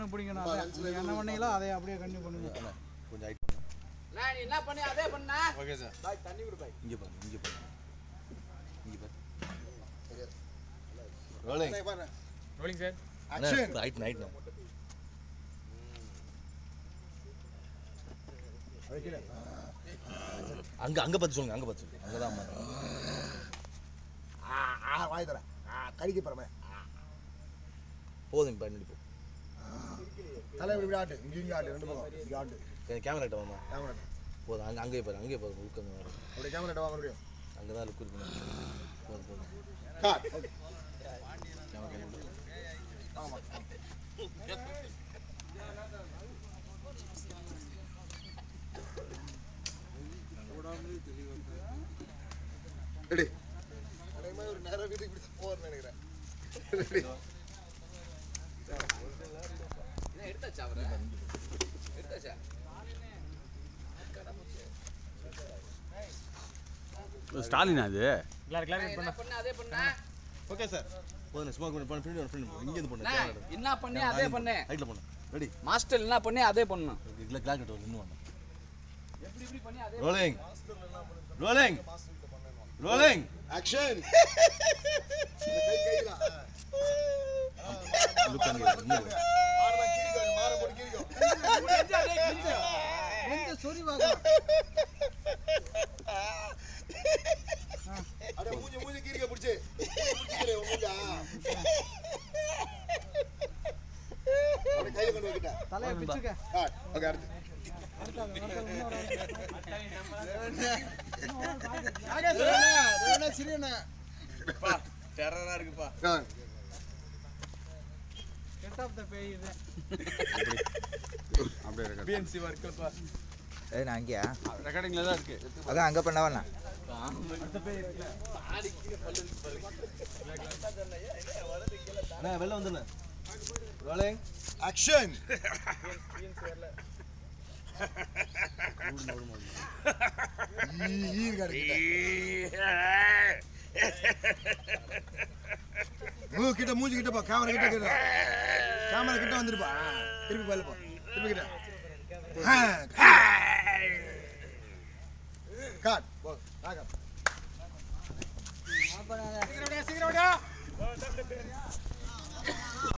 டக்குன்னு பிடிக்கணும். நீங்கள் என்ன பண்ணீங்களோ அதை அப்படியே கண்டினியூ பண்ணுங்க. கொஞ்சம் ஹைட் பண்ணு. நீ என்ன பண்ணி அதே பண்ணா. Okay sir. பாய் தண்ணி குடு பாய். இங்கே பாரு, இங்கே பாரு, இங்கே பாரு. Rolling. Rolling sir. Action. Height height. அங்க அங்க பார்த்து சொல்லுங்க, அங்க பார்த்து சொல்லுங்க. அங்கதான் அம்மா. வாய் தர கடிக்க போறமே. போதும் பண்ணி போ. தலை இப்படி ஆட்டு, இங்க ஆட்டு, ரெண்டு பக்கம் இங்க ஆட்டு. கேமரா கிட்ட வாமா. கேமரா போதும். அங்கே பாரு, அங்கே பாரு. லுக் அங்கே வரும். அப்படியே கேமரா கிட்ட வாங்க முடியும். அங்கே தான் லுக் இருக்கு. போதும் போதும். காட். ஓகே. கேமரா கிட்ட. ஆமா. ரெடி. அதே மாதிரி ஒரு நேரா வீட்டுக்கு இப்படி போறேன்னு நினைக்கிறேன். ரெடி. என்ன எடுத்தாச்சா அவரே? எடுத்தாச்சா? ஸ்டாலின் அது என்ன பண்ண அதே பண்ணா. Okay sir. போதும். ஸ்மோக் பண்ணு. பின்னாடி இங்க இருந்து பண்ணு. என்ன பண்ணி அதே பண்ணு. ஹைட்ல பண்ணு. ரெடி. மாஸ்டர் என்ன பண்ணி அதே பண்ணு. இல்ல கிளாக் கிட்ட வந்து பண்ணு. எப்படி இப்படி பண்ணி அதே. ரோலிங். ரோலிங். ரோலிங். ஆக்ஷன். கை கைல. லுக் அங்கே. மாரமா கிரிக்கோ, மார போடு கிரிக்கோ. நெஞ்சா டேய் கிரிக்கோ. நெஞ்ச சொறி வாங்க. அட மூஞ்சி கிரிக்கோ புடிச்சு. புடிச்சிக்கறே மூஞ்சா. அட கையில கொண்டு வைக்கிட்ட. தலையை பிச்சுக்க. காட். ஓகே அடுத்து. பா டெரரா இருக்குப்பா. கெட் ஆஃப் த பேய் இது. அப்படியே இருக்கு. பிஎன்சி வர்க்கர் பா. நான் அங்கேயா ரெக்கார்டிங்ல தான் இருக்கு. அதான் அங்கே பண்ணவண்ணா அண்ணா வெளில வந்துண்ணே. ரோலிங். ஆக்ஷன். ஈ கரெக்ட். கிட்ட மூஞ்சி கிட்ட போ. கேமரா கிட்ட கிட்ட. கேமரா கிட்ட வந்துருப்பா. திருப்பி பால போ. திருப்பி கிட்ட. காட். போ. ஆக. சீக்கிரம் விடு.